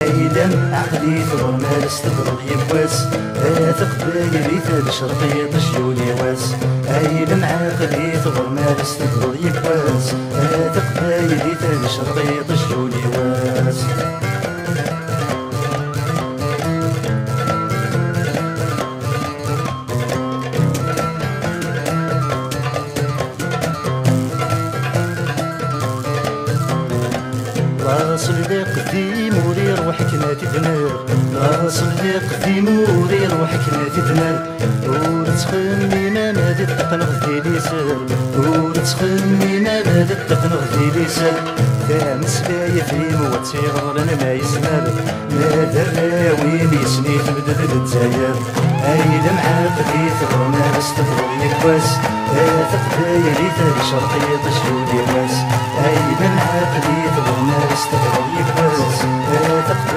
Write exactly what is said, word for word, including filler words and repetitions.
إذا عقلي ثغر مارس تفضل يبواس تقبايلي تال شرقية شيولي واس إذا عقلي ثغر مارس تفضل يبواس تقبايلي تال شرقية شيولي واس راس اللي قديم وري روحك ما تدمر راس اللي قديم وري روحك ما تدمر ور تخمي ما مادي تقنغ ديلي سر ور تخمي ما مادي تقنغ ديلي سر تامس بايا في موتيغ لنا ما يسمر ما دراوين يسني تبدل الجزائر ايدا معاقدي ثغر ناس تفضل يكواس تقبايلي تالي شرقية تشهودي ناس ايدا معاقدي ثغر ناس تفضل يكواس